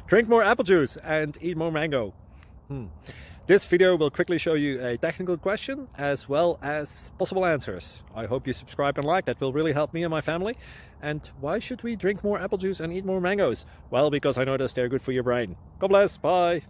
Drink more apple juice and eat more mango. This video will quickly show you a technical question as well as possible answers. I hope you subscribe and like, that will really help me and my family. And why should we drink more apple juice and eat more mangoes? Well, because I noticed they're good for your brain. God bless, bye!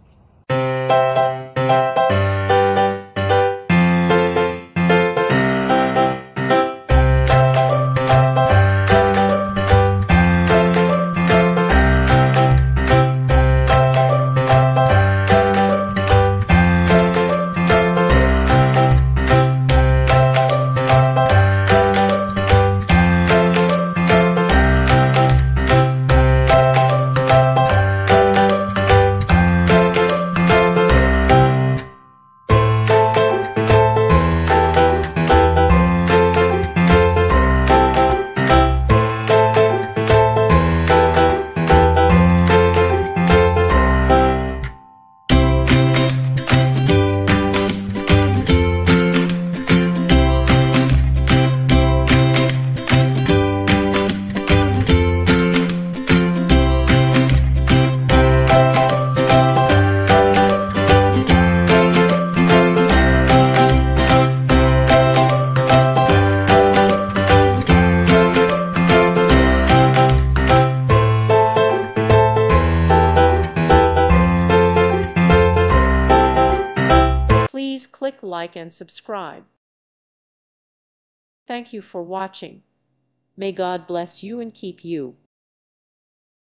Please click like and subscribe. Thank you for watching. May God bless you and keep you.